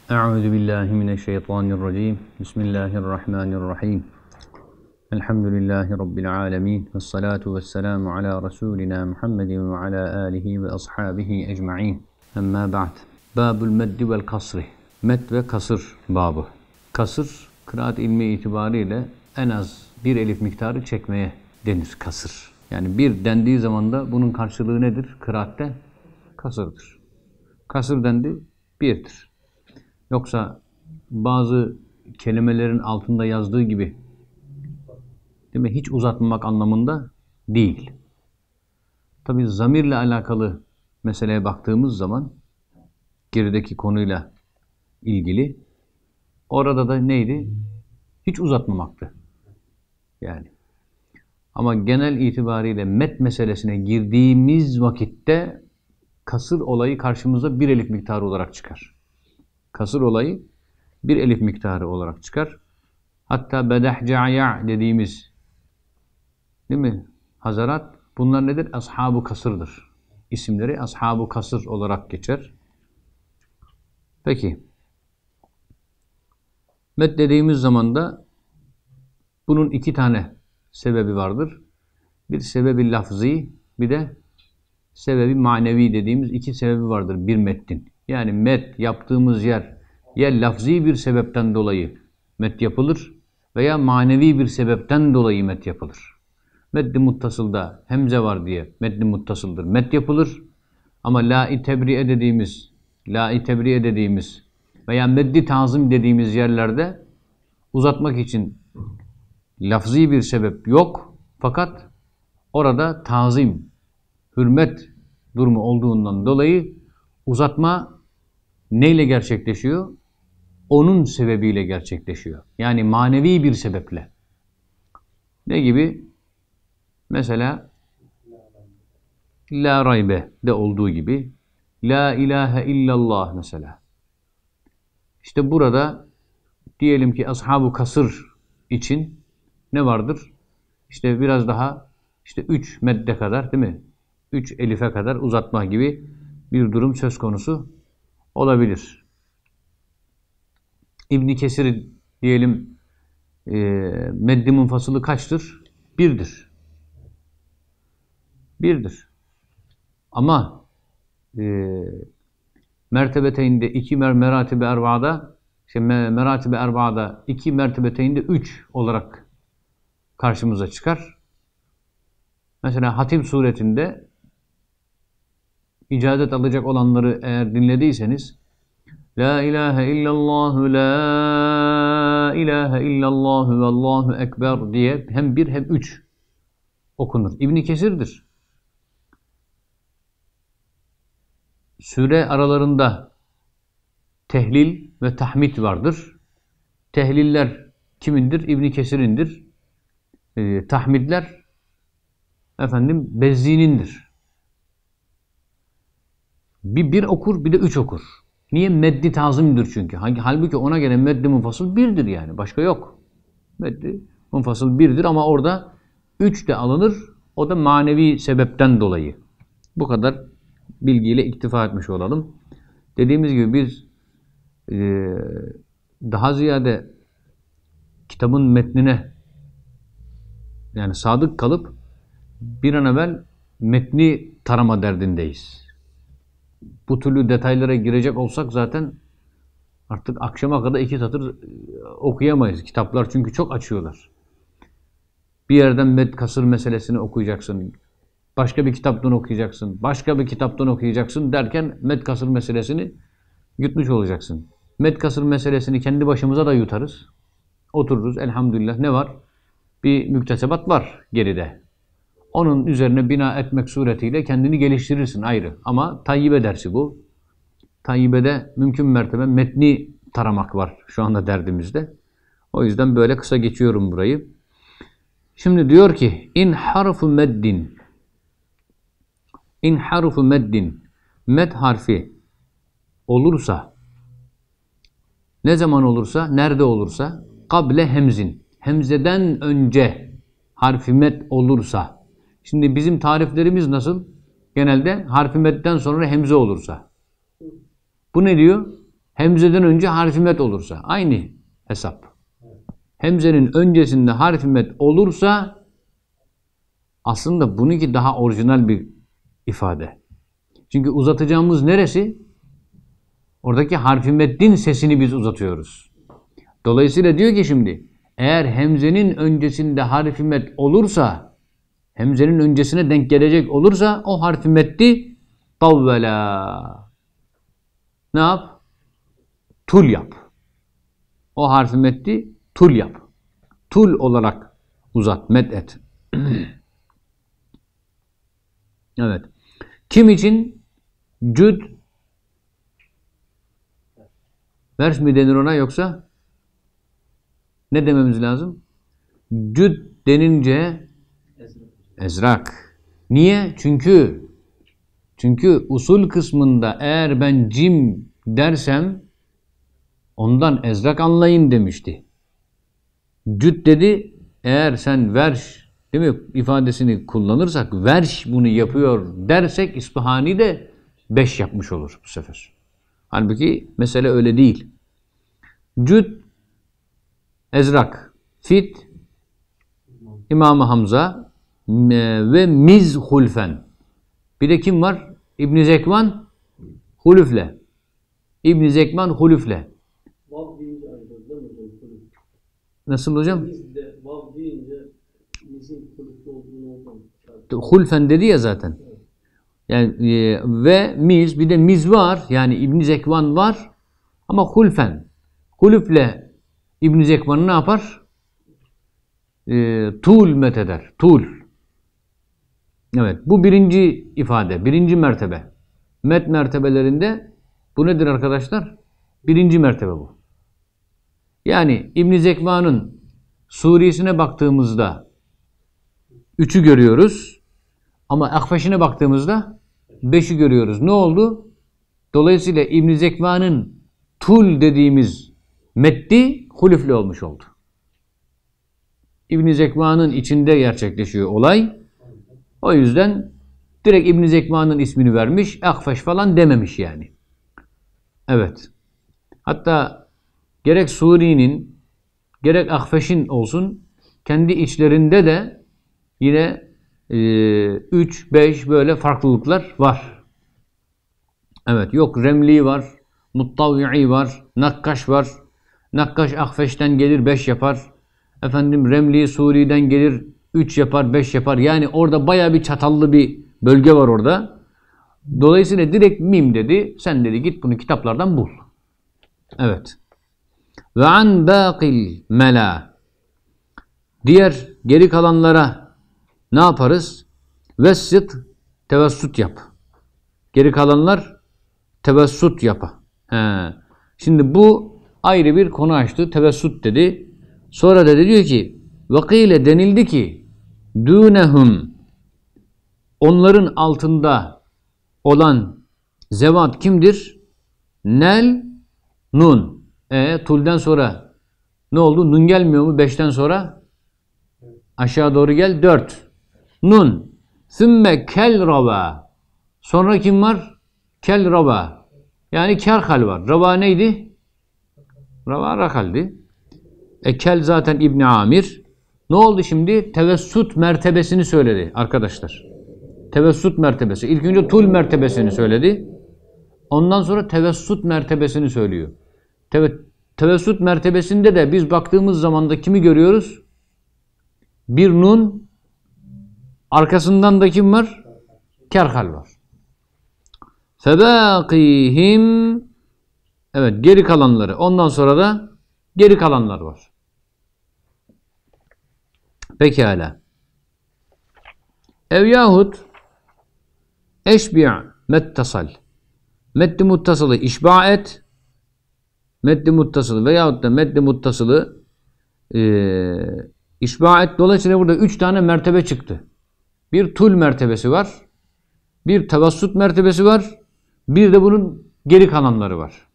Euzu billahi mineşşeytanirracim. Bismillahirrahmanirrahim. Elhamdülillahi rabbil alamin. Ves salatu vesselamu ala rasulina Muhammedin ve ala alihi ve ashabihi ecmaîn. Amma ba'd. Babul meddi vel kasri. Med ve kasır babı. Kasır, kıraat ilmi itibariyle en az bir elif miktarı çekmeye denir kasır. Yani bir dendiği zaman da bunun karşılığı nedir? Kıraatte kasırdır. Kasır dendi, birdir. Yoksa bazı kelimelerin altında yazdığı gibi, değil mi? Hiç uzatmamak anlamında değil. Tabii zamirle alakalı meseleye baktığımız zaman gerideki konuyla ilgili orada da neydi? Hiç uzatmamaktı. Yani. Ama genel itibariyle met meselesine girdiğimiz vakitte kasır olayı karşımıza bir elif miktarı olarak çıkar. Kasır olayı bir elif miktarı olarak çıkar. Hatta bedehcaya dediğimiz, değil mi? Hazarat, bunlar nedir? Ashab-ı kasırdır. İsimleri ashab-ı kasır olarak geçer. Peki. Med dediğimiz zaman da bunun iki tane sebebi vardır. Bir sebebi lafzi, bir de sebebi manevi dediğimiz iki sebebi vardır bir metnin. Yani met yaptığımız yer ya lafzi bir sebepten dolayı met yapılır veya manevi bir sebepten dolayı met yapılır. Meddi muttasılda hemze var diye meddi muttasıldır. Met yapılır ama la-i tebri'e dediğimiz veya meddi tazim dediğimiz yerlerde uzatmak için lafzi bir sebep yok. Fakat orada tazim, hürmet durumu olduğundan dolayı uzatma neyle gerçekleşiyor? Onun sebebiyle gerçekleşiyor. Yani manevi bir sebeple. Ne gibi? Mesela la raybe de olduğu gibi la ilahe illallah mesela. İşte burada diyelim ki ashab-ı kasır için ne vardır? İşte biraz daha işte 3 medde kadar, değil mi? 3 elife kadar uzatma gibi bir durum söz konusu olabilir. İbn Kesir diyelim meddi munfasılı kaçtır? Birdir. Birdir. Ama mertebeteyinde iki meratibe erba'da meratibe erba'da iki mertebeteyinde 3 olarak karşımıza çıkar. Mesela Hatim suretinde icazet alacak olanları eğer dinlediyseniz La ilahe illallah, la ilahe illallah ve Allahu ekber diye hem bir hem 3 okunur. İbn Kesir'dir. Süre aralarında tehlil ve tahmid vardır. Tehliller kimindir? İbn Kesir'indir. Tahmidler Bezzi'nindir. Bir okur, bir de 3 okur. Niye? Meddi tazimdir çünkü. Halbuki ona gelen meddi munfasıl birdir yani. Başka yok. Meddi munfasıl birdir ama orada 3 de alınır. O da manevi sebepten dolayı. Bu kadar bilgiyle iktifa etmiş olalım. Dediğimiz gibi biz daha ziyade kitabın metnine yani sadık kalıp bir an evvel metni tarama derdindeyiz. Bu türlü detaylara girecek olsak zaten artık akşama kadar 2 satır okuyamayız. Kitaplar çünkü çok açıyorlar. Bir yerden med kasır meselesini okuyacaksın. Başka bir kitaptan okuyacaksın. Başka bir kitaptan okuyacaksın derken med kasır meselesini yutmuş olacaksın. Med kasır meselesini kendi başımıza da yutarız. Otururuz elhamdülillah. Ne var? Bir müktesebat var geride. Onun üzerine bina etmek suretiyle kendini geliştirirsin ayrı. Ama tayyibe dersi bu. Tayyibede mümkün mertebe metni taramak var şu anda derdimizde. O yüzden böyle kısa geçiyorum burayı. Şimdi diyor ki in harfu meddin med harfi olursa ne zaman olursa, nerede olursa kable hemzin hemzeden önce harfi med olursa. Şimdi bizim tariflerimiz nasıl? Genelde harfi medden sonra hemze olursa. Bu ne diyor? Hemzeden önce harf-i met olursa. Aynı hesap. Hemzenin öncesinde harf-i met olursa aslında bununki daha orijinal bir ifade. Çünkü uzatacağımız neresi? Oradaki harf-i meddin sesini biz uzatıyoruz. Dolayısıyla diyor ki şimdi eğer hemzenin öncesinde harf-i met olursa, hemzenin öncesine denk gelecek olursa o harf-i meddi tavvela. Ne yap? Tul yap. O harf-i meddi tul yap. Tul olarak uzat, med et. Evet. Kim için? Cüd. Vers mi denir ona yoksa? Ne dememiz lazım? Cüd denince ezrak. Niye? Çünkü usul kısmında eğer ben cim dersem ondan ezrak anlayın demişti. Cüd dedi, eğer sen verş değil mi ifadesini kullanırsak, verş bunu yapıyor dersek İsfahani de 5 yapmış olur bu sefer. Halbuki mesele öyle değil. Cüd, ezrak, fit, İmam-ı Hamza ve miz hulfen. Bir de kim var? İbn Zekvan hulüfle. İbn Zekvan hulüfle. Vav deyince ayrılır değil mi hocam? Nasıl hocam? Mizde vav deyince mizin hulüflü olduğunu oradan. Hulfen dedi ya zaten. Evet. Yani ve miz, bir de miz var. Yani İbn Zekvan var. Ama hulfen. Hulüfle İbn Zekvan'ı ne yapar? Tul metheder. Tul. Evet. Bu birinci ifade. Birinci mertebe. Met mertebelerinde bu nedir arkadaşlar? Birinci mertebe bu. Yani İbn Zekvan'ın Suri'sine baktığımızda 3'ü görüyoruz. Ama Akfeş'ine baktığımızda 5'i görüyoruz. Ne oldu? Dolayısıyla İbn Zekvan'ın tul dediğimiz meddi hulüflü olmuş oldu. İbn Zekvan'ın içinde gerçekleşiyor olay. O yüzden direkt İbn Zekvan'ın ismini vermiş, Akfeş falan dememiş yani. Evet. Hatta gerek Suri'nin gerek Akfeş'in olsun kendi içlerinde de yine 3-5 böyle farklılıklar var. Evet, yok Remli var, Muttavvi'i var, Nakkaş var. Nakkaş Akfeş'ten gelir 5 yapar. Efendim Remli Suri'den gelir 3 yapar, 5 yapar. Yani orada bayağı bir çatallı bir bölge var orada. Dolayısıyla direkt mim dedi. Sen dedi git bunu kitaplardan bul. Evet. Ve an baqil mela. Diğer geri kalanlara ne yaparız? Vessit, tevessut yap. Geri kalanlar tevessut yap. Şimdi bu ayrı bir konu açtı. Tevessut dedi. Sonra da diyor ki vakile denildi ki dûnehum onların altında olan zevat kimdir? Nel, nun. Tul'den sonra ne oldu? Nun gelmiyor mu? 5'ten sonra aşağı doğru gel. 4. Nun. Sümme kel rava. Sonra kim var? Kel rava. Yani kerhal var. Rava neydi? Rava rakaldi. Kel zaten İbni Amir. Ne oldu şimdi? Tevessut mertebesini söyledi arkadaşlar. Tevessut mertebesi. İlk önce tul mertebesini söyledi. Ondan sonra tevessut mertebesini söylüyor. Tevessut mertebesinde de biz baktığımız zaman da kimi görüyoruz? Bir nun, arkasından da kim var? Kerhal var. Febâkîhim, evet, geri kalanları. Ondan sonra da geri kalanlar var. Pekala. Ev yahut eşbi' mettasal. Meddi muttasılı işba et. Meddi muttasılı veyahut da meddi muttasılı işba et. Dolayısıyla burada 3 tane mertebe çıktı. Bir tul mertebesi var. Bir tavassut mertebesi var. Bir de bunun geri kalanları var.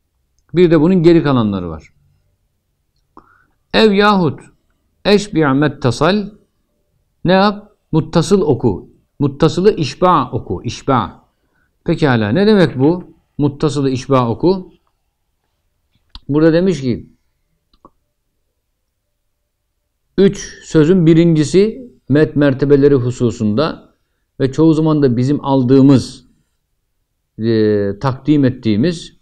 Ev yahut eşbi' mettasal, ne yap? Muttasıl oku. Muttasılı işba oku. İşba. Pekala. Ne demek bu? Muttasılı işba oku. burada demiş ki 3 sözün birincisi met mertebeleri hususunda ve çoğu zaman da bizim aldığımız takdim ettiğimiz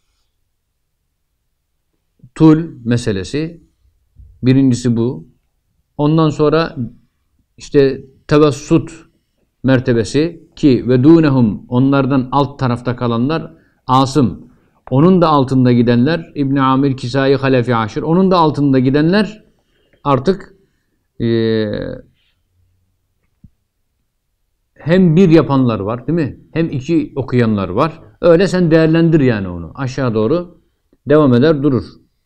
tul meselesi. Birincisi bu. Ondan sonra işte tevessut mertebesi ki ve dunehum onlardan alt tarafta kalanlar Asım. Onun da altında gidenler İbn Amir, Kisai, Halefi, Aşir. Onun da altında gidenler artık hem bir yapanlar var değil mi? Hem iki okuyanlar var. Öyle sen değerlendir yani onu. Aşağı doğru devam eder durur.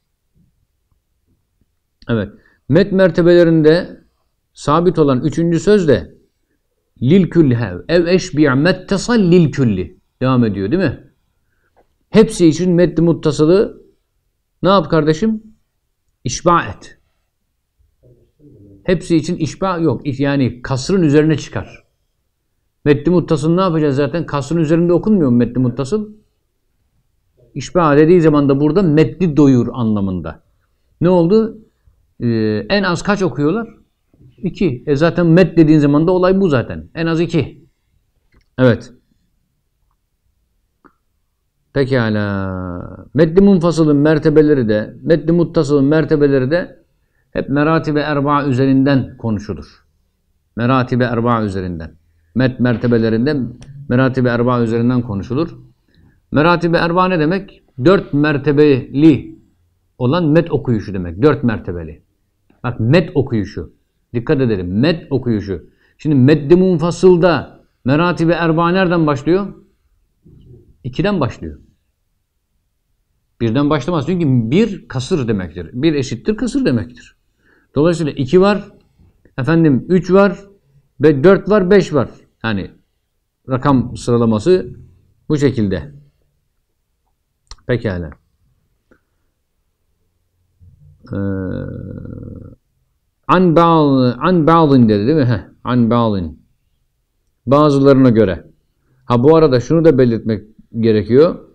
Evet. Met mertebelerinde sabit olan üçüncü söz de lil külli ev eşbi' mettasal lil külli devam ediyor değil mi? Hepsi için meddi muttasılı ne yap kardeşim? İşba et. Hepsi için işba yok. Yani kasrın üzerine çıkar. Meddi muttasıl ne yapacağız zaten? Kasrın üzerinde okunmuyor mu meddi muttasıl? İşba dediği zaman da burada meddi doyur anlamında. Ne oldu? En az kaç okuyorlar? 2. Zaten med dediğin zaman da olay bu zaten. En az 2. Evet. Pekala. Meddi munfasılın mertebeleri de, meddi muttasılın mertebeleri de hep meratibe erba üzerinden konuşulur. Meratibe erba üzerinden. Med mertebelerinde meratibe erba üzerinden konuşulur. Meratibe erba ne demek? 4 mertebeli olan med okuyuşu demek. 4 mertebeli. Bak med okuyuşu. Dikkat edelim. Med okuyuşu. Şimdi meddi munfasılda meratibe erba nereden başlıyor? 2'den başlıyor. 1'den başlamaz. Çünkü 1 kasır demektir. 1 eşittir kasır demektir. Dolayısıyla 2 var. 3 var. 4 var. 5 var. Yani rakam sıralaması bu şekilde. Pekala. An ba'din dedi değil mi? An ba'din. Bazılarına göre. Ha bu arada şunu da belirtmek gerekiyor.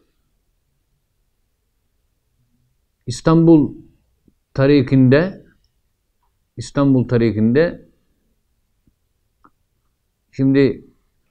İstanbul tarikinde şimdi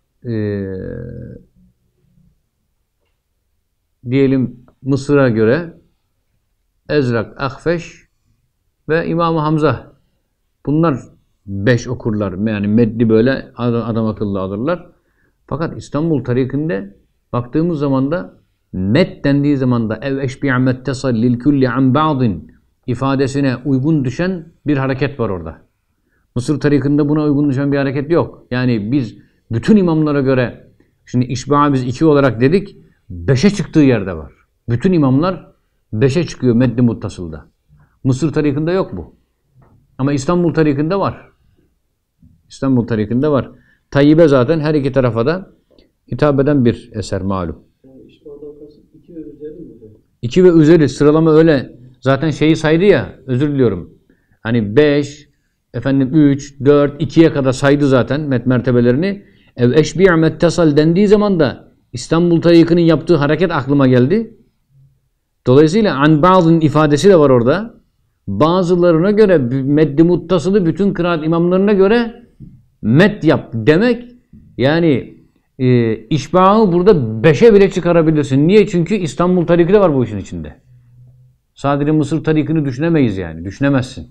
diyelim Mısır'a göre Ezrak, Akfeş ve İmam-ı Hamza bunlar 5 okurlar. Yani meddi böyle adam akıllı alırlar. Fakat İstanbul tarikinde baktığımız zaman da med dendiği zaman da ev eşbi'a mettesal lil kulli an ba'din ifadesine uygun düşen bir hareket var orada. Mısır tarikinde buna uygun düşen bir hareket yok. Yani biz bütün imamlara göre şimdi işba'a biz 2 olarak dedik 5'e çıktığı yerde var. Bütün imamlar 5'e çıkıyor meddi muttasılda. Mısır tarikinde yok bu. Ama İstanbul tarikinde var. İstanbul tarikinde var. Tayyibe zaten her iki tarafa da hitap eden bir eser malum. Yani işbadan kasıt 2 ve üzeri mi? 2 ve üzeri sıralama öyle. Zaten şeyi saydı ya, özür diliyorum. Hani 5, 3, 4, 2'ye kadar saydı zaten mertebelerini. Ev eşbi' mettesal dendiği zaman da İstanbul tarikinin yaptığı hareket aklıma geldi. Dolayısıyla an ba'dın ifadesi de var orada. Bazılarına göre meddi muttasılı bütün kıraat imamlarına göre med yap demek yani işbağı burada 5'e bile çıkarabilirsin. Niye? Çünkü İstanbul tariki de var bu işin içinde. Sadece Mısır tarikini düşünemeyiz yani. Düşünemezsin.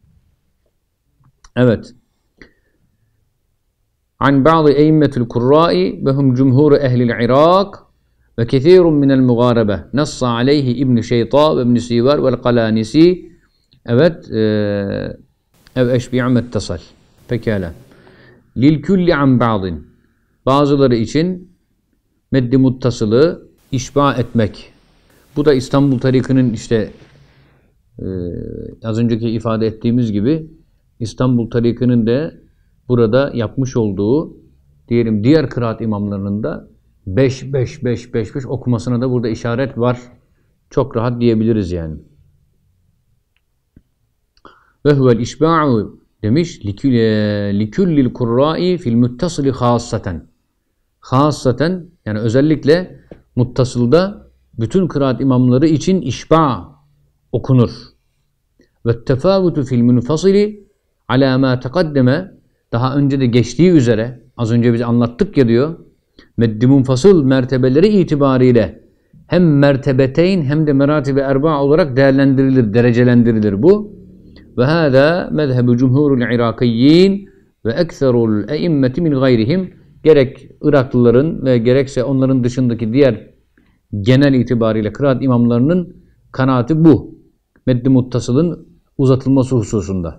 Evet. An bazı eimmetul kurra'i ve hum cumhur ehlil Irak ve kethirun minel mugarebe nassa aleyhi İbn-i Şeyta ve İbn-i Sivar vel Kalanisi. Evet. Ev eşbi'a mettasal. Pekala. Lil külli an ba'din. Bazıları için meddi muttasılı işba etmek. Bu da İstanbul tarikinin işte az önceki ifade ettiğimiz gibi İstanbul tarikinin de burada yapmış olduğu diyelim diğer kıraat imamlarının da 5-5-5-5-5 okumasına da burada işaret var. Çok rahat diyebiliriz yani. Ve huvel işba'u demiş likullil kurra'i fil muttasili hassaten. Hassaten yani özellikle muttasılda bütün kıraat imamları için işba okunur. Ve tefavutu fil munfasili ala ma taqaddeme, daha önce de geçtiği üzere, az önce biz anlattık ya diyor, meddi munfasıl mertebeleri itibariyle hem mertebeteyn hem de meratibe erba olarak değerlendirilir, derecelendirilir bu. Ve hâzâ mezhebu cumhurul irakiyyin ve ekserul eimmeti min gayrihim, gerek Iraklıların ve gerekse onların dışındaki diğer genel itibariyle kıraat imamlarının kanaati bu. Meddi muttasılın uzatılması hususunda.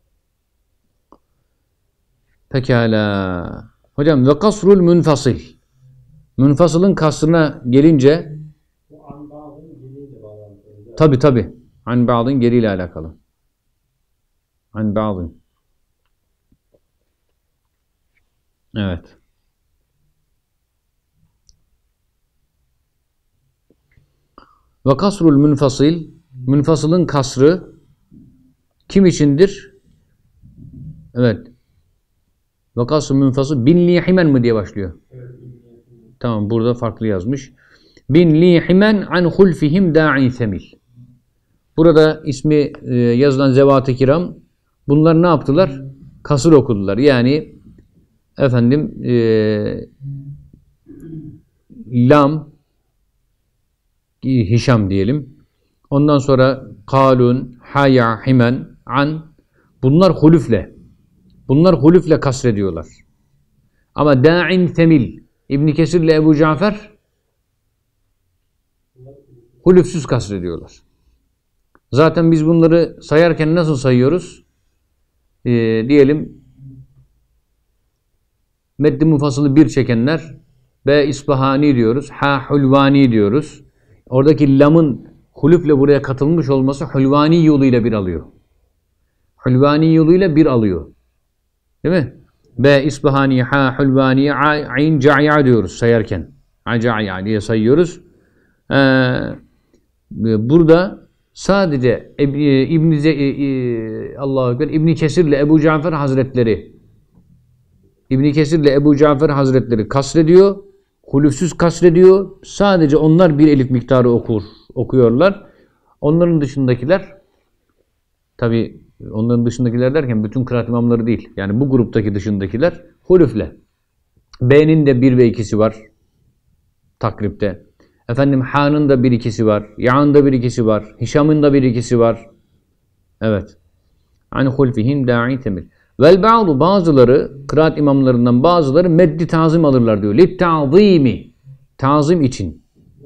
Pekala. Hocam ve kasrul münfasıl. Münfasılın kasrına gelince tabi an ba'dın geriyle alakalı. An ba'dın. Evet. Ve kasrul münfasıl, münfasılın kasrı kim içindir? Evet. Ve kasrul münfasıl bin lihimen mi diye başlıyor? Evet. Tamam, burada farklı yazmış. Bin lihimen an hulfihim da'in semil. Burada ismi yazılan zevat-ı kiram, bunlar ne yaptılar? Kasır okudular. Yani efendim lam, Hişam diyelim. Ondan sonra kalun, haya, himen, an. Bunlar hulüfle. Bunlar hulüfle kasrediyorlar. Ama da'in semil, İbn Kesir ile Ebu Cafer hulüfsüz kasrediyorlar. Zaten biz bunları sayarken nasıl sayıyoruz? Diyelim meddi mufasılı bir çekenler B İsbahani diyoruz, Ha Hulvani diyoruz. Oradaki lamın hulüfle buraya katılmış olması Hulvani yoluyla bir alıyor. Hulvani yoluyla bir alıyor. Değil mi? B İsbahani, Ha Hulvani, Ayn Ca'ya diyoruz sayarken. Ca'ya diye sayıyoruz. Burada sadece İbn Kesir ile Ebu Cafer Hazretleri kasrediyor. Hulüfsüz kasrediyor. Sadece onlar bir elif miktarı okuyorlar. Onların dışındakiler, tabi onların dışındakiler derken bütün kıraat imamları değil. Yani bu gruptaki dışındakiler hulüfle. B'nin de 1 ve 2'si var takripte. Efendim Ha'nın da 1-2'si var. Ya'nın da 1-2'si var. Hişam'ın da 1-2'si var. Evet. An hulfihim da'i temil. Vel ba'du, bazıları, kıraat imamlarından bazıları meddi tazim alırlar diyor. Lit ta'zimi, tazim için.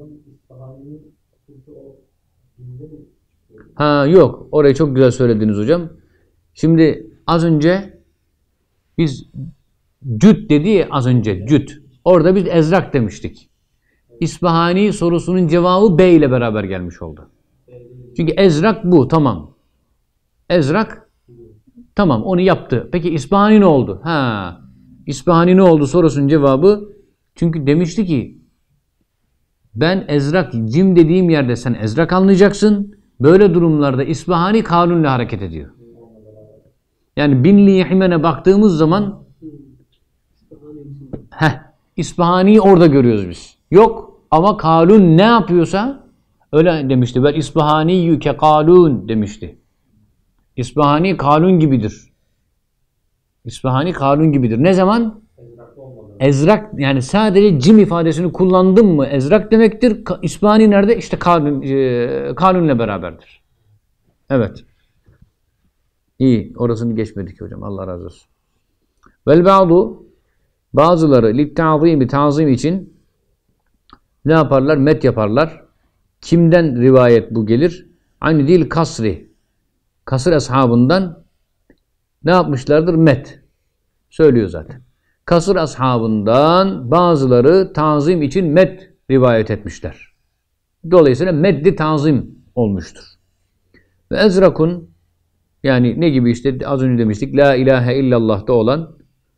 Ha yok, orayı çok güzel söylediniz hocam. Şimdi az önce biz cüt dedi ya, az önce cüt. Orada biz ezrak demiştik. İsbahani sorusunun cevabı B ile beraber gelmiş oldu. Çünkü ezrak bu, tamam. Ezrak tamam, onu yaptı. Peki İsbahani ne oldu? Ha, İsbahani ne oldu sorusunun cevabı, çünkü demişti ki ben ezrak, cim dediğim yerde sen ezrak anlayacaksın. Böyle durumlarda İsbahani kanunla hareket ediyor. Yani binli himene baktığımız zaman İsbahani'yi orada görüyoruz biz. Yok ama kalun ne yapıyorsa öyle demişti. Ben İsbahaniyyü ke kalun demişti. İsbahani kalun gibidir. İsbahani kalun gibidir. Ne zaman? Ezrak, yani sadece cim ifadesini kullandın mı ezrak demektir. İsbahani nerede? İşte kanunla beraberdir. Evet. İyi. Orasını geçmedik hocam. Allah razı olsun. Vel ba'du, bazıları litta'zimi, tazim için ne yaparlar? Met yaparlar. Kimden rivayet bu gelir? Aynı değil kasri. Kasır ashabından ne yapmışlardır? Met. Söylüyor zaten. Kasır ashabından bazıları tazim için met rivayet etmişler. Dolayısıyla meddi tazim olmuştur. Ve ezrakun, yani ne gibi işte az önce demiştik, la ilahe illallah'ta olan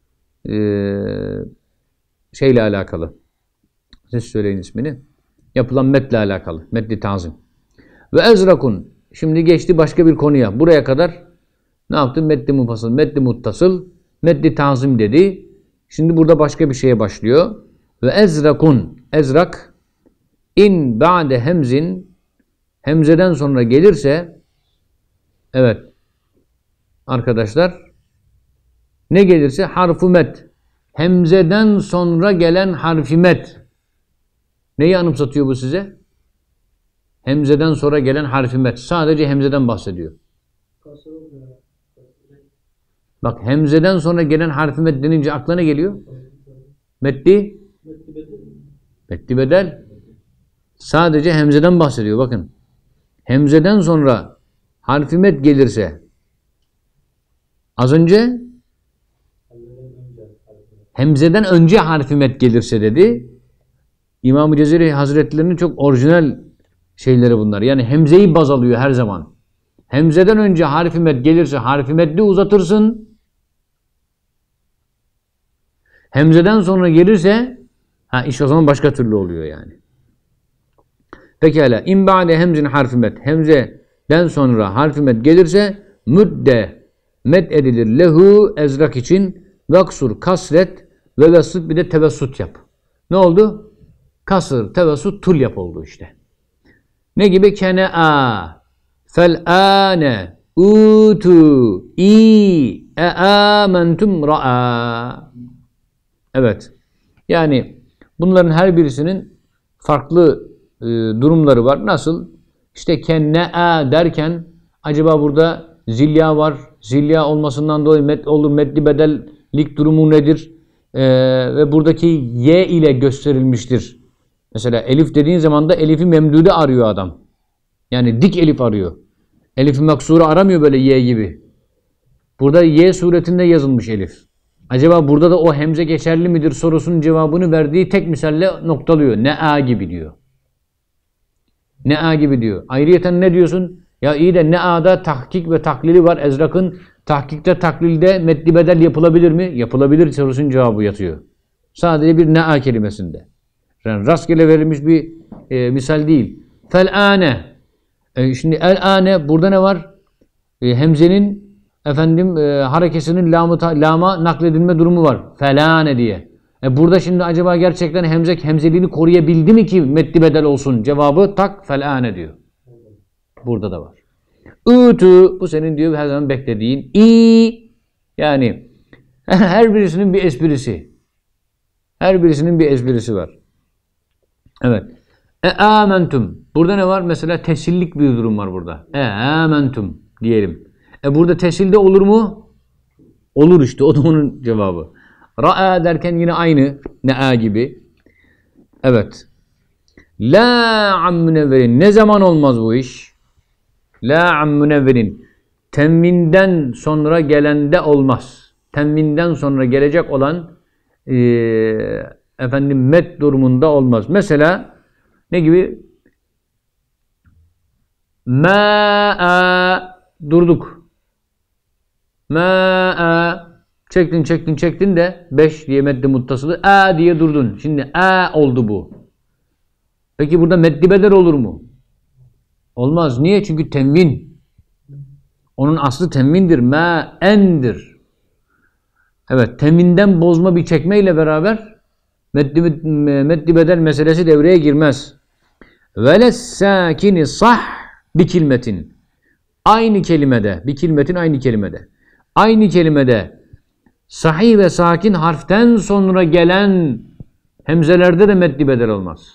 şeyle alakalı. Siz söyleyin ismini. Yapılan metle alakalı. Meddi tazim. Ve ezrakun, şimdi geçti başka bir konuya. Buraya kadar ne yaptı? Meddi mufasıl, meddi muttasıl, meddi tazim dedi. Şimdi burada başka bir şeye başlıyor. Ve ezrakun, ezrak in ba'de hemzin, hemzeden sonra gelirse, evet arkadaşlar, ne gelirse harf-ı met. Hemzeden sonra gelen harf-i met. Neyi anımsatıyor bu size? Hemzeden sonra gelen harf-i met. Sadece hemzeden bahsediyor. Bak, hemzeden sonra gelen harf-i met denince aklına geliyor? Meddi? Meddi bedel. Sadece hemzeden bahsediyor. Bakın. Hemzeden sonra harf-i met gelirse, az önce hemzeden önce harf-i met gelirse dedi. İmam-ı Cezeri Hazretleri'nin çok orijinal şeyleri bunlar. Yani hemzeyi baz alıyor her zaman. Hemzeden önce harf-i met gelirse harf-i metli uzatırsın. Hemzeden sonra gelirse iş o zaman başka türlü oluyor yani. Pekala. İn ba'de hemzin harf-i met. Hemzeden sonra harf-i met gelirse müdde met edilir. Lehu ezrak için vaksur kasret ve vesut, bir de tevessut yap. Ne oldu? Kasır, tevessut, tul yap oldu işte. Ne gibi? Kene'a, fel'ane, utu, i, amentum ra'a. Evet. Yani bunların her birisinin farklı durumları var. Nasıl? İşte kenne'a derken acaba burada zilya var. Zilya olmasından dolayı meddi bedellik durumu nedir? Ve buradaki y ile gösterilmiştir. Mesela elif dediğin zaman da elifi memdude arıyor adam. Yani dik elif arıyor. Elif-i maksuru aramıyor böyle y gibi. Burada y suretinde yazılmış elif. Acaba burada da o hemze geçerli midir sorusunun cevabını verdiği tek misalle noktalıyor. Ne'a gibi diyor. Ne'a gibi diyor. Ayrıyeten ne diyorsun? Ya iyi de ne'a'da tahkik ve taklili var. Ezrak'ın tahkikte, taklilde meddi bedel yapılabilir mi? Yapılabilir sorusunun cevabı yatıyor. Sadece bir ne'a kelimesinde. Yani rastgele verilmiş bir misal değil. Fel'ane. Şimdi el-ane burada ne var? Hemzenin harekesinin lama nakledilme durumu var. Fel'ane diye. Burada şimdi acaba gerçekten hemzeliğini koruyabildi mi ki meddi bedel olsun? Cevabı tak fel'ane diyor. Burada da var. Utu, bu senin diyor her zaman beklediğin. İ, yani her birisinin bir esprisi. Her birisinin bir esprisi var. Evet. Amentum. Burada ne var? Mesela tesillik bir durum var burada. Amentum diyelim. Burada tesilde olur mu? Olur işte. O da onun cevabı. Ra'a derken yine aynı. Ne'a gibi. Evet. La ammünevverin. Ne zaman olmaz bu iş? La ammünevverin. Tenvinden sonra gelende olmaz. Tenvinden sonra gelecek olan met durumunda olmaz. Mesela ne gibi? Ma'a durduk. Ma'a çektin de 5 diye meddi muttasılı a diye durdun. Şimdi a oldu bu. Peki burada meddi bedel olur mu? Olmaz. Niye? Çünkü tenvin. Onun aslı tenvindir. Ma'endir. Evet. Tenvinden bozma bir çekmeyle beraber meddi bedel meselesi devreye girmez. Veles sakini sah bir kelimetin. Aynı kelimede. Bir kelimetin aynı kelimede. Aynı kelimede sahih ve sakin harften sonra gelen hemzelerde de meddi bedel olmaz.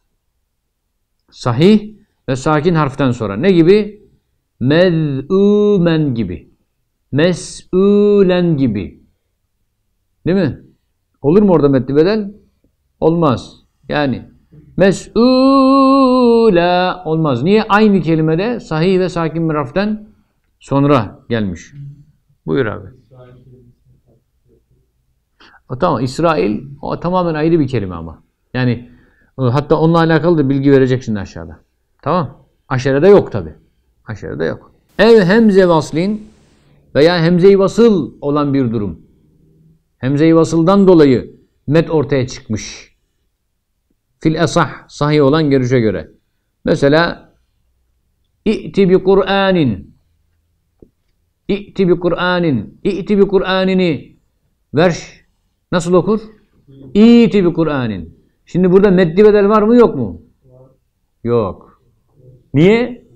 Sahih ve sakin harften sonra. Ne gibi? Mez'umen gibi. Mes'ulen gibi. Değil mi? Olur mu orada meddi bedel? Olmaz. Yani mes'ula olmaz. Niye? Aynı kelimede sahih ve sakin bir harften sonra gelmiş. Buyur abi. Tamam. İsrail o tamamen ayrı bir kelime ama. Yani hatta onunla alakalı da bilgi verecek şimdi aşağıda. Tamam. Aşerede yok tabi. Aşerede yok. Ev hemze vaslin veya hemze-i vasıl olan bir durum. Hemze-i vasıldan dolayı met ortaya çıkmış. Fil esah, sahih olan görüşe göre. Mesela İ'ti bi Kur'anin. İ'ti bi Kur'anin. İ'ti bi Kur'anini. Verş nasıl okur? İ'ti bi Kur'anin. Şimdi burada meddi bedel var mı yok mu? Yok. Niye?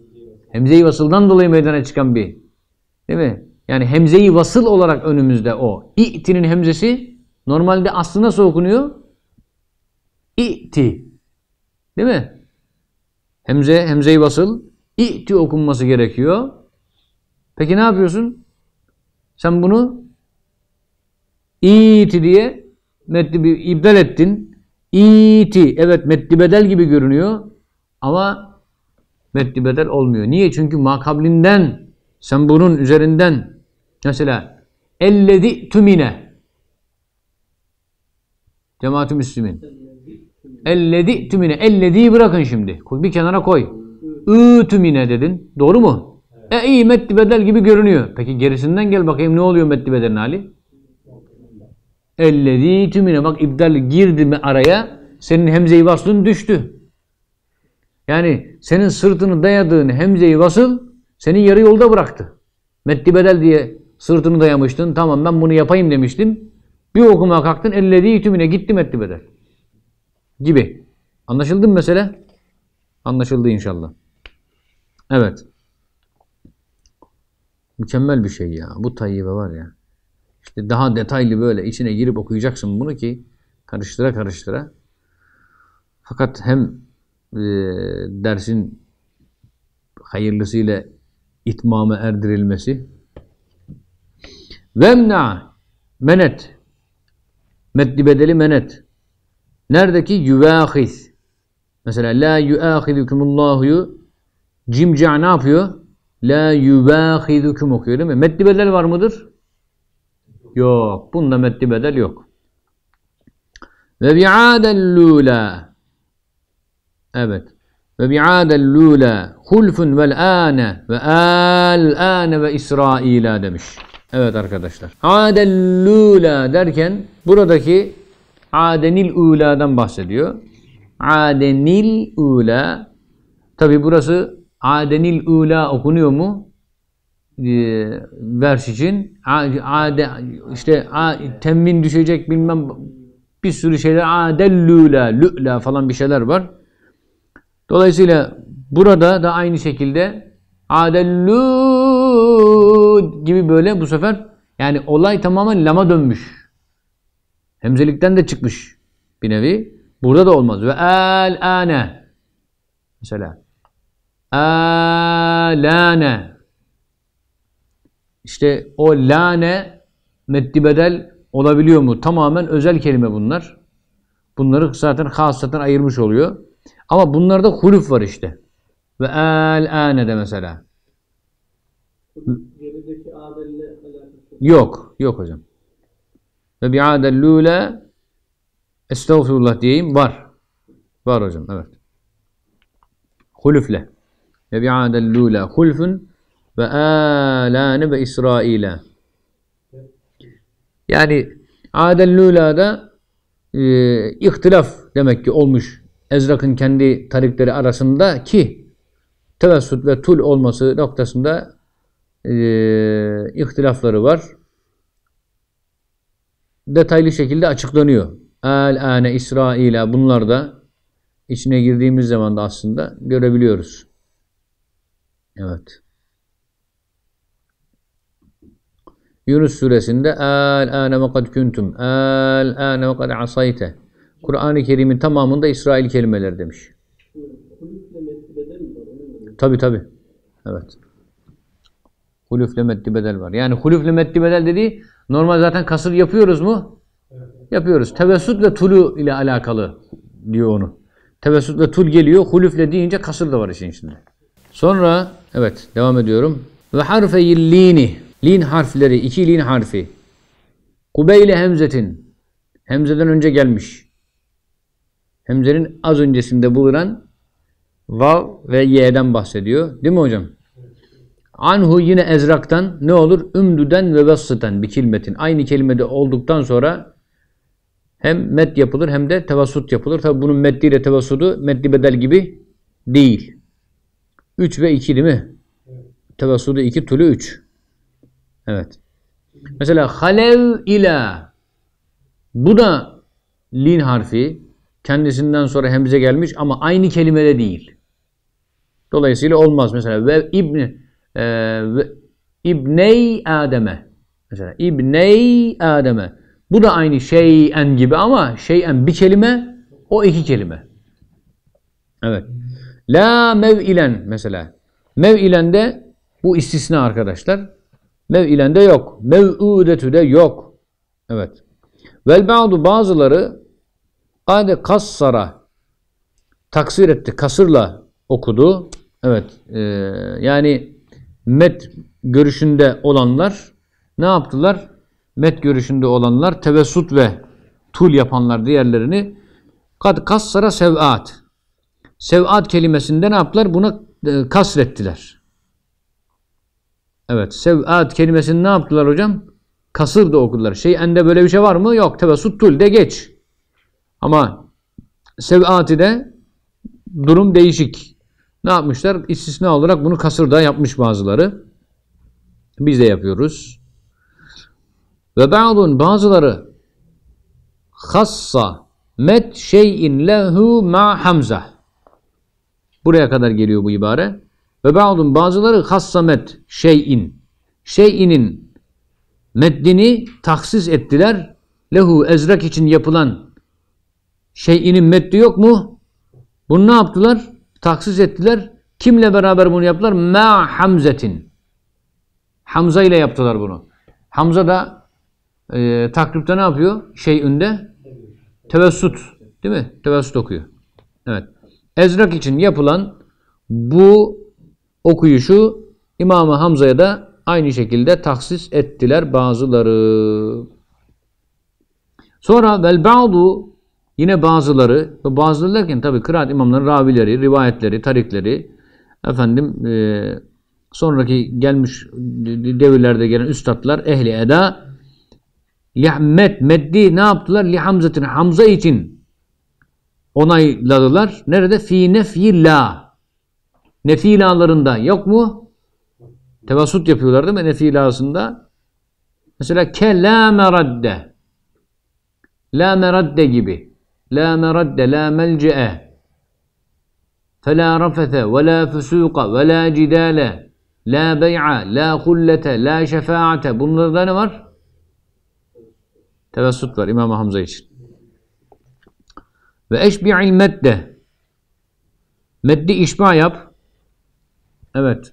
Hemze-i vasıldan dolayı meydana çıkan bir. Değil mi? Yani hemze-i vasıl olarak önümüzde o. İ'tinin hemzesi normalde aslı nasıl okunuyor? İ'ti. Değil mi? Hemze-i vasıl. İ'ti okunması gerekiyor. Peki ne yapıyorsun? Sen bunu İ'ti diye metni iptal ettin. İ'ti. Evet metni bedel gibi görünüyor. Ama metni bedel olmuyor. Niye? Çünkü makablinden sen bunun üzerinden mesela ellezi tümine cemaat-ı müslümin ellezi tümine elleziyi bırakın şimdi. Bir kenara koy. Tümine dedin. Doğru mu? İyi metni bedel gibi görünüyor. Peki gerisinden gel bakayım ne oluyor metni bedelin hali? Ellezi tümine. Bak iptal girdi mi araya senin hemze-i vaslın düştü. Yani senin sırtını dayadığın hemze-i vasıl seni yarı yolda bıraktı. Metni bedel diye sırtını dayamıştın. Tamam ben bunu yapayım demiştin. Bir okumaya kalktın. Ellezi tümine gitti metni bedel. Gibi. Anlaşıldı mı mesele? Anlaşıldı inşallah. Evet. Mükemmel bir şey ya. Bu tayyibe var ya. İşte daha detaylı böyle içine girip okuyacaksın bunu ki karıştıra karıştıra. Fakat hem dersin hayırlısıyla itmama erdirilmesi vemna menet meddi bedeli menet neredeki yüvâhiz mesela la yuâhizukumullahu cimca ne yapıyor? La yüvâhizukum okuyor değil mi? Meddi bedel var mıdır? Yok. Bunda meddi bedel yok. Ve bi'adellûlâ evet. Ve bi'adellûlâ hulfun vel âne ve âl-âne ve İsrail'a demiş. Evet arkadaşlar. Adellûlâ derken buradaki adenil ûlâ'dan bahsediyor. Adenil ûlâ tabi burası adenil ûlâ okunuyor mu? Vers için işte temmin düşecek bilmem bir sürü şeyler adellûlâ lü'lâ falan bir şeyler var. Dolayısıyla burada da aynı şekilde adellû gibi böyle bu sefer yani olay tamamen lama dönmüş. Hemzelikten de çıkmış bir nevi. Burada da olmaz. Ve el-âne mesela âlâne İşte o lâne meddi bedel olabiliyor mu? Tamamen özel kelime bunlar. Bunları zaten hasaten ayırmış oluyor. Ama bunlarda huluf var işte. Ve el-âne de mesela. Gerideki adelle alakası Yok. Yok hocam. Ve bi'adellûle estağfurullah diyeyim. Var. Var hocam. Evet. Hulufle. Ve bi'adellûle hulfun ve âlâne ve İsrail'e. Yani adellûlâ'da ihtilaf demek ki olmuş. Ezrak'ın kendi tarikleri arasında ki tevessut ve tul olması noktasında ihtilafları var. Detaylı şekilde açıklanıyor. El-âne İsrail'e bunlar da içine girdiğimiz zaman da aslında görebiliyoruz. Evet. Yunus suresinde el-âne ve kad kuntum el-âne ve kad asayte. Kur'an-ı Kerim'in tamamında İsrail kelimeleri demiş. kulüple metni bedel mi var? Tabi. Evet. Hulufle meddi bedel var. Yani hulufle meddi bedel dediği normal zaten kasır yapıyoruz mu? Evet. Yapıyoruz. Tevessut ve tulu ile alakalı diyor onu. Tevessut ve tul geliyor. Hulufle deyince kasır da var işin içinde. Sonra evet devam ediyorum. Ve harfeyil lini. Lin harfleri. 2 lin harfi. Kubeyle hemzetin. Hemzeden önce gelmiş. Hemzenin az öncesinde bulunan vav ve y'den bahsediyor. Değil mi hocam? Anhu yine ezraktan ne olur? Ümdüden ve vassıten bir kelimetin. Aynı kelimede olduktan sonra hem med yapılır hem de tevassut yapılır. Tabi bunun meddi ile tevassudu meddi bedel gibi değil. 3 ve 2 değil mi? Evet. Tevassudu 2, tulü 3. Evet. Mesela halev ila. Bu da lin harfi. Kendisinden sonra hemze gelmiş ama aynı kelimede değil. Dolayısıyla olmaz. Mesela ve İbney Adem'e. Mesela İbney Adem'e. Bu da aynı şeyen gibi ama şeyen bir kelime, o iki kelime. Evet. La mev'ilen mesela. Mev'ilen de bu istisna arkadaşlar. Mev'ilen de yok. Mev'udetü de yok. Evet. Vel ba'du bazıları ade kassara taksir etti. Kasırla okudu. Evet. Yani met görüşünde olanlar ne yaptılar? Met görüşünde olanlar tevessut ve tul yapanlar diğerlerini kad kassara sev'at. Sev'at kelimesinde ne yaptılar? Buna kasrettiler. Evet. Sev'at kelimesini ne yaptılar hocam? Kasır da okudular. Şey'ende böyle bir şey var mı? Yok. Tevessut tul de geç. Ama sev'ati de durum değişik. Ne yapmışlar? İstisna olarak bunu kasırda yapmış bazıları. Biz de yapıyoruz. Ve bazıları hassa met şeyin lehu ma hamza. Buraya kadar geliyor bu ibare. Ve bazıları hassa met şeyin. Şeyinin meddini tahsis ettiler. Lehu ezrak için yapılan şeyinin meddi yok mu? Bunu ne yaptılar? Taksis ettiler. Kimle beraber bunu yaptılar? Ma hamzetin. Hamza ile yaptılar bunu. Hamza da takripte ne yapıyor? Şeyünde tevessut. Değil mi? Tevessut okuyor. Evet. Ezrak için yapılan bu okuyuşu İmam-ı Hamza'ya da aynı şekilde taksis ettiler bazıları. Sonra vel ba'du yine bazıları derken tabi kıraat imamların ravileri, rivayetleri, tarikleri sonraki gelmiş devirlerde gelen üstadlar ehli eda meddi ne yaptılar? Li Hamzatin Hamza için onayladılar. Nerede? Fi nefyi la. Nefi la'larında yok mu? Tevassut yapıyorlar değil mi? Nefi la'sında. Mesela ke la meradde. La meradde gibi. La meradde, la melce'e. Fela rafete, ve la fusuqa, ve la cidale. La bey'a, la hullete, la şefaate. Bunlarda ne var? Tevessut var İmam-ı Hamza için. Ve eşbi'il medde. Meddi işba yap. Evet.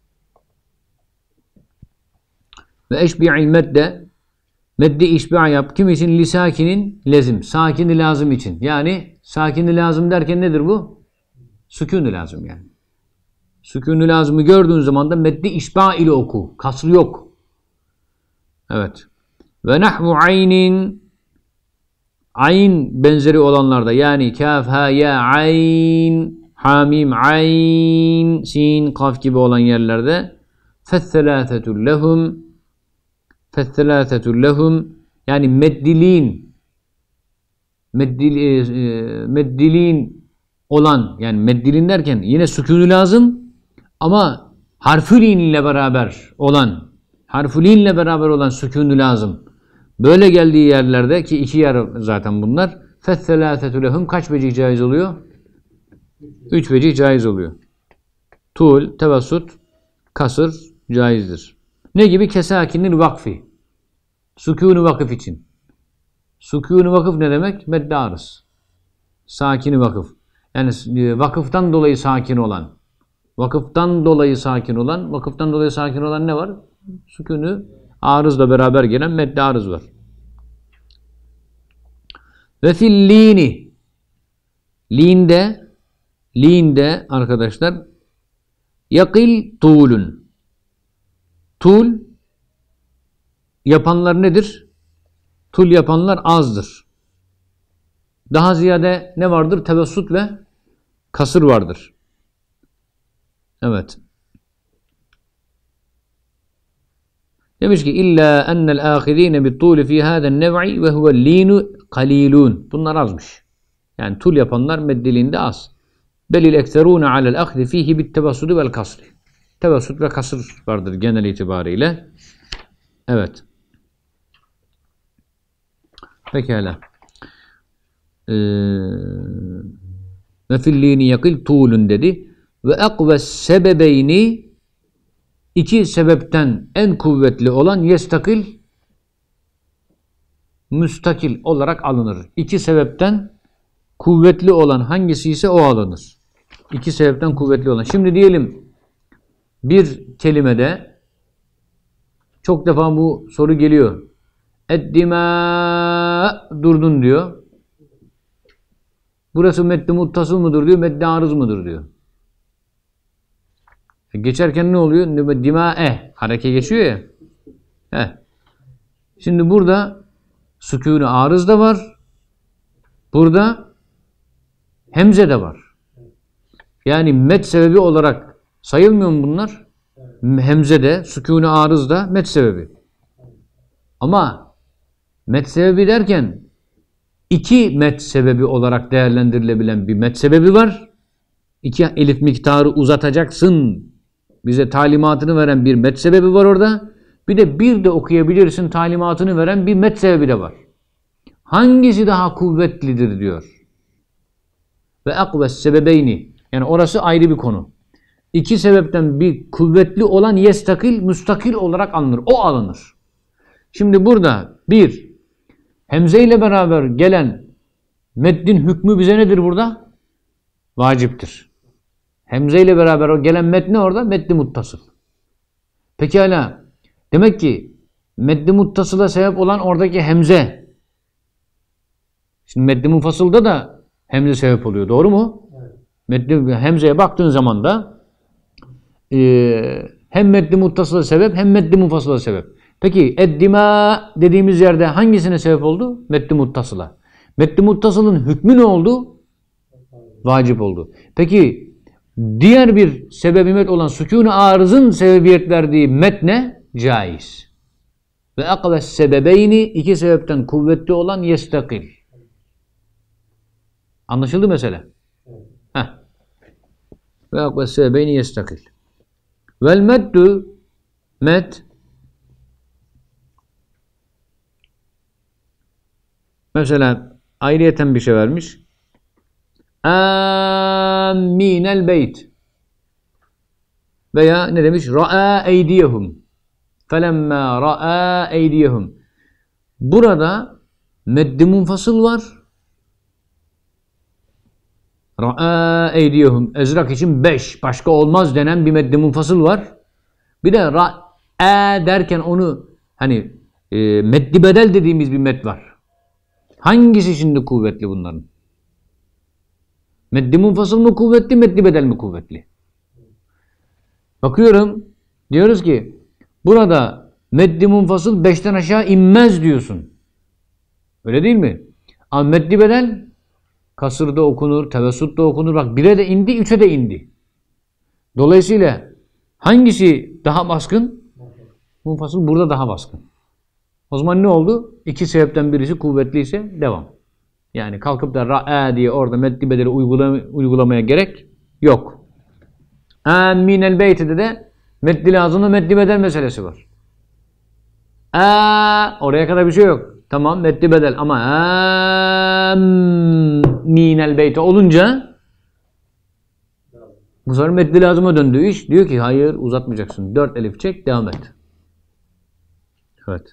Ve eşbi'il medde. Meddi işba yap. Kim için? Lisakinin lezim. Sakini lazım için. Yani sakini lazım derken nedir bu? Sükûn-u lazım yani. Sükûn-u lazımı gördüğün zaman da meddi işba ile oku. Kasrı yok. Evet. Ve nahvu aynin ayn benzeri olanlarda yani kaf, ha, ya, ayn, hamim, ayn, sin, kaf gibi olan yerlerde fethelâthetul lehum yani meddiliğin olan yani meddilin derken yine sükûnü lazım ama harfülin ile beraber olan sükûnü lazım. Böyle geldiği yerlerde ki iki yer zaten bunlar fethelâthetu lehum kaç vecih caiz oluyor? 3 vecih caiz oluyor. Tul, tevessut, kasır caizdir. Ne gibi? Kesakinil vakfi. Sükûn-u vakıf için. Sükûn-u vakıf ne demek? Medde arız. Sakini vakıf. Yani vakıftan dolayı sakin olan. Vakıftan dolayı sakin olan ne var? Sükûn-u arızla beraber gelen medde arız var. Ve fil lini. Linde arkadaşlar yakil tuğlun. Tul yapanlar nedir? Tul yapanlar azdır. Daha ziyade ne vardır? Tevessut ve kasır vardır. Evet. Demiş ki illa ennel ahidine bit-tul fi hâzen nev'i ve huve'l-lînu qalîlûn. Bunlar azmış. Yani tul yapanlar meddiliğinde az. Belil ekserûne alel ahdi fihi bit-tevessudi vel kasri. Tevessut ve kasır vardır genel itibariyle. Evet. Pekala. Ve fil-lîni yakil tuğlun dedi. Ve ekves sebebeyni, iki sebepten en kuvvetli olan yestakil, müstakil olarak alınır. İki sebepten kuvvetli olan hangisi ise o alınır. İki sebepten kuvvetli olan. Şimdi diyelim bir kelimede çok defa bu soru geliyor. Eddima, durdun diyor. Burası meddi muttasıl mıdır diyor, meddi arız mıdır diyor. Geçerken ne oluyor? Dima'e, hareke geçiyor ya. Şimdi burada sükûn-i arız da var. Burada hemze de var. Yani met sebebi olarak sayılmıyor mu bunlar? Hemze de, sükûn-i arız da met sebebi. Ama met sebebi derken iki met sebebi olarak değerlendirilebilen bir met sebebi var. İki elif miktarı uzatacaksın. Bize talimatını veren bir met sebebi var orada. Bir de okuyabilirsin talimatını veren bir met sebebi de var. Hangisi daha kuvvetlidir diyor. Ve ekves sebebeyni. Yani orası ayrı bir konu. İki sebepten bir kuvvetli olan yestakil, müstakil olarak alınır. O alınır. Şimdi burada bir, hemze ile beraber gelen meddin hükmü bize nedir burada? Vaciptir. Hemze ile beraber o gelen metni orada meddi muttasıl. Pekala. Demek ki meddi muttasıla sebep olan oradaki hemze. Şimdi meddi munfasılda da hemze sebep oluyor. Doğru mu? Evet. Hemzeye baktığın zaman da hem meddi muttasıla sebep hem meddi munfasıla sebep. Peki eddima dediğimiz yerde hangisine sebep oldu? Meddi muttasıla. Meddi muttasılın hükmü ne oldu? Vacip oldu. Peki diğer bir sebebi met olan sükûn-i arızın sebebiyet verdiği metne caiz. Ve ekves sebebeyni, iki sebepten kuvvetli olan yestakil. Anlaşıldı mesele? Ve ekves sebebeyni yestakil. Vel meddu, met, mesela ayrıyeten bir şey vermiş. Aminel beyt. Veya ne demiş? Ra'a eydiyehum. Felemma ra'a eydiyehum. Burada meddi munfasıl var. Ra'a eydiyehum. Ezrak için 5. Başka olmaz denen bir meddi munfasıl var. Bir de ra'a derken onu hani meddi bedel dediğimiz bir med var. Hangisi şimdi kuvvetli bunların? Meddi munfasıl mı kuvvetli, meddi bedel mi kuvvetli? Bakıyorum, diyoruz ki burada meddi munfasıl 5'ten aşağı inmez diyorsun. Öyle değil mi? Ama meddi bedel kasırda okunur, tevessutta okunur. Bak 1'e de indi, 3'e de indi. Dolayısıyla hangisi daha baskın? Munfasıl burada daha baskın. O zaman ne oldu? İki sebepten birisi kuvvetliyse devam. Yani kalkıp da ra'a diye orada meddi bedeli uygulamaya gerek yok. Aminel beyt'de de meddi lazımla meddi bedel meselesi var. Oraya kadar bir şey yok. Tamam meddi bedel ama aminel beyt olunca bu sefer meddi lazıma döndüğü iş. Diyor ki hayır uzatmayacaksın. 4 elif çek devam et. Evet.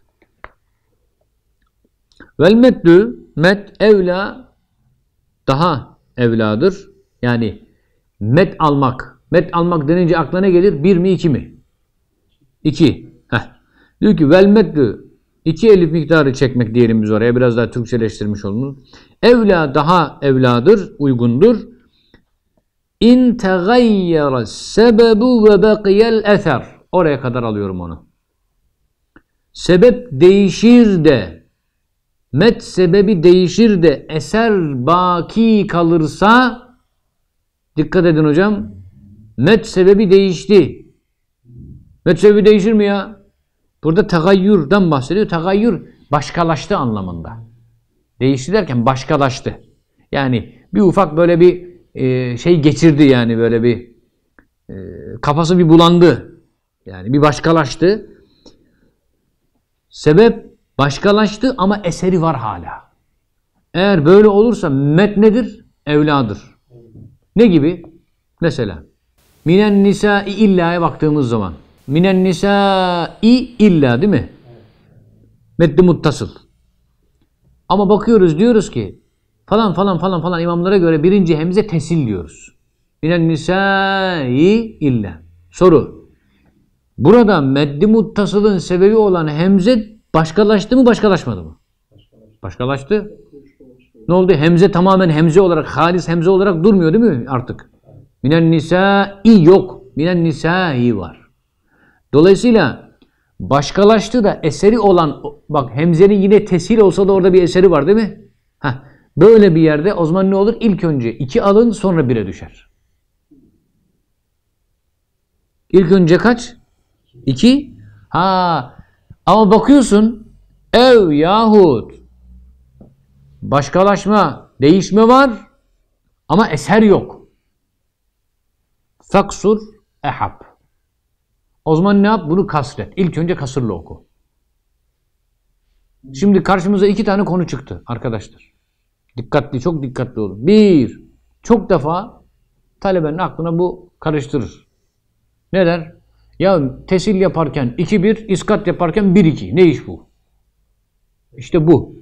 Vel meddü, met evla, daha evladır. Yani met almak. Met almak denince aklına gelir? 1 mi 2 mi? 2. Diyor ki vel meddü, 2 elif miktarı çekmek diyelim biz oraya. Biraz daha Türkçeleştirmiş olun. Evla daha evladır, uygundur. İn tegayyara sebebu ve bakiyel eser. Oraya kadar alıyorum onu. Sebep değişir de, met sebebi değişir de eser baki kalırsa, dikkat edin hocam, met sebebi değişti. Met sebebi değişir mi ya? Burada tegayyürden bahsediyor. Tegayyür başkalaştı anlamında. Değişti derken başkalaştı. Yani bir ufak böyle bir şey geçirdi yani böyle bir kafası bir bulandı. Yani bir başkalaştı. Sebep başkalaştı ama eseri var hala. Eğer böyle olursa met nedir? Evladır. Ne gibi? Mesela Minen nisai illa'ya baktığımız zaman. Minen nisai illa değil mi? Meddi muttasıl. Ama bakıyoruz diyoruz ki falan falan falan falan imamlara göre birinci hemze tesil diyoruz. Minen nisai illa. Soru. Burada meddi muttasılın sebebi olan hemze başkalaştı mı başkalaşmadı mı? Başkalaştı. Ne oldu? Hemze tamamen hemze olarak, halis hemze olarak durmuyor değil mi artık? Minen nisai yok. Minen nisai var. Dolayısıyla başkalaştı da eseri olan, bak hemzenin yine tesil olsa da orada bir eseri var değil mi? Heh, böyle bir yerde o zaman ne olur? İlk önce 2 alın sonra 1'e düşer. İlk önce kaç? 2. Ama bakıyorsun ev yahut başkalaşma, değişme var ama eser yok. Faksur ehab. O zaman ne yap? Bunu kasret. İlk önce kasırla oku. Şimdi karşımıza 2 tane konu çıktı arkadaşlar. Dikkatli, çok dikkatli olun. 1. Çok defa talebenin aklına bu karıştırır. Ne der? Ya tesil yaparken 2-1, iskat yaparken 1-2. Ne iş bu? İşte bu.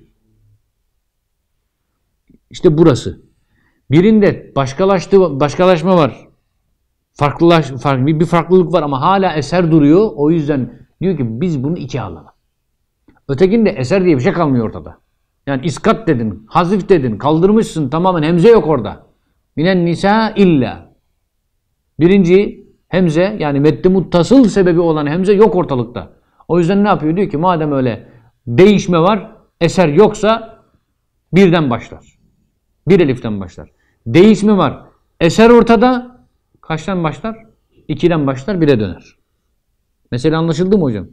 İşte burası. Birinde başkalaşma var. Bir farklılık var ama hala eser duruyor. O yüzden diyor ki biz bunu 2 alalım. Ötekinde eser diye bir şey kalmıyor ortada. Yani iskat dedin, hazif dedin, kaldırmışsın tamamen hemze yok orada. Minen nisa illa. Birinci hemze yani meddi muttasıl sebebi olan hemze yok ortalıkta. O yüzden ne yapıyor? Diyor ki madem öyle değişme var, eser yoksa 1'den başlar. 1 eliften başlar. Değişme var, eser ortada. Kaçtan başlar? 2'den başlar, 1'e döner. Mesela anlaşıldı mı hocam?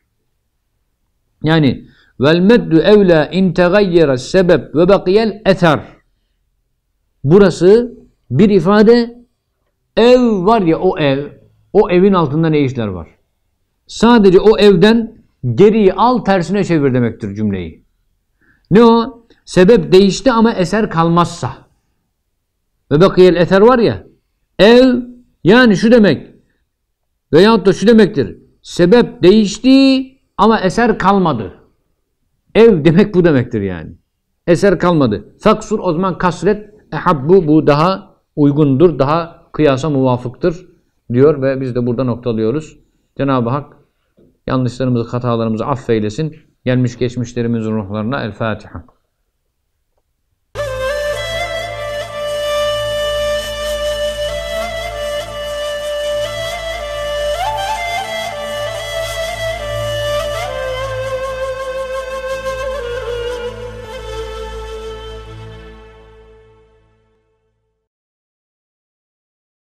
Yani vel meddu evla in tegayyera sebep ve bakiyel eter. Burası bir ifade. Ev var ya, o evin altında ne işler var? Sadece o evden geriyi al, tersine çevir demektir cümleyi. Ne o? Sebep değişti ama eser kalmazsa. Ve bakiyel eter var ya, ev yani şu demek veyahut da şu demektir. Sebep değişti ama eser kalmadı. Ev demek bu demektir yani. Eser kalmadı. Faksur o zaman kasret. Ehabbu bu daha uygundur, daha kıyasa muvafıktır diyor ve biz de burada noktalıyoruz. Cenab-ı Hak yanlışlarımızı, hatalarımızı affeylesin. Gelmiş geçmişlerimizin ruhlarına El Fatiha.